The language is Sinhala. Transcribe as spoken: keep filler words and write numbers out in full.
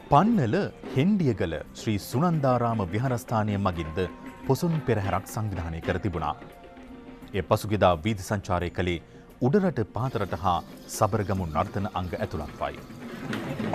පන්නල හෙන්ඩියගල ශ්‍රී සුනන්දාරාම විහාරස්ථානය මගින්ද පොසොන් පෙරහැරක් සංවිධානය කර තිබුණා. එය පසුගියදා වීදි සංචාරය කළේ උඩරට පහතරට හා සබරගමු නර්තන අංග ඇතුළත්වයි.